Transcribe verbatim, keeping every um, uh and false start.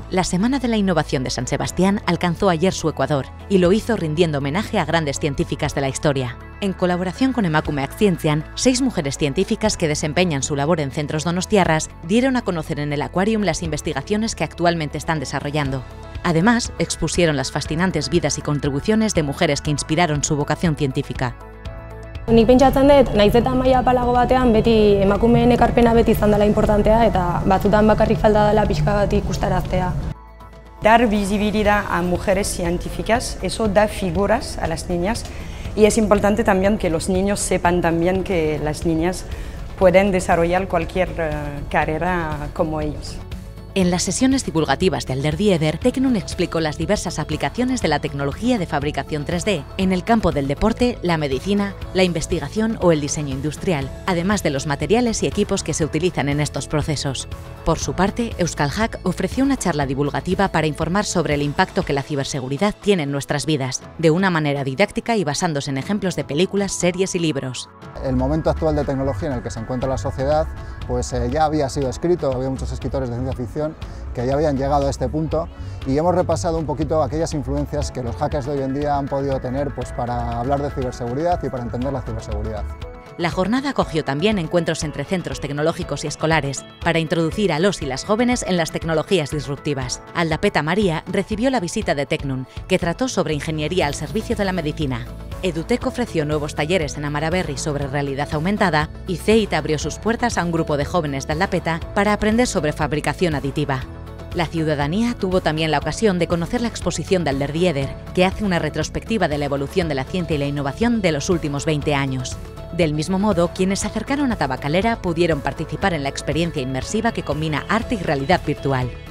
La Semana de la Innovación de San Sebastián alcanzó ayer su ecuador y lo hizo rindiendo homenaje a grandes científicas de la historia. En colaboración con Emakumeak Zientzian, seis mujeres científicas que desempeñan su labor en centros donostiarras dieron a conocer en el Aquarium las investigaciones que actualmente están desarrollando. Además, expusieron las fascinantes vidas y contribuciones de mujeres que inspiraron su vocación científica. Nik pentsatzen dut, naiz eta maila apalago batean beti emakumeen ekarpena beti izan dela importantea eta batzutan bakarrik falta dela pixka bat ikustaraztea. Dar visibilidad a mujeres científicas, eso da figuras a las niñas y es importante también que los niños sepan también que las niñas pueden desarrollar cualquier uh, carrera como ellos. En las sesiones divulgativas de Alderdieder, Tecnun explicó las diversas aplicaciones de la tecnología de fabricación tres D en el campo del deporte, la medicina, la investigación o el diseño industrial, además de los materiales y equipos que se utilizan en estos procesos. Por su parte, Euskal Hack ofreció una charla divulgativa para informar sobre el impacto que la ciberseguridad tiene en nuestras vidas, de una manera didáctica y basándose en ejemplos de películas, series y libros. El momento actual de tecnología en el que se encuentra la sociedad pues eh, ya había sido escrito, había muchos escritores de ciencia ficción que ya habían llegado a este punto y hemos repasado un poquito aquellas influencias que los hackers de hoy en día han podido tener pues, para hablar de ciberseguridad y para entender la ciberseguridad. La jornada acogió también encuentros entre centros tecnológicos y escolares para introducir a los y las jóvenes en las tecnologías disruptivas. Aldapeta María recibió la visita de Tecnun, que trató sobre ingeniería al servicio de la medicina. Edutec ofreció nuevos talleres en Amaraberri sobre realidad aumentada y C E I T abrió sus puertas a un grupo de jóvenes de Aldapeta para aprender sobre fabricación aditiva. La ciudadanía tuvo también la ocasión de conocer la exposición de Alderdieder, que hace una retrospectiva de la evolución de la ciencia y la innovación de los últimos veinte años. Del mismo modo, quienes se acercaron a Tabacalera pudieron participar en la experiencia inmersiva que combina arte y realidad virtual.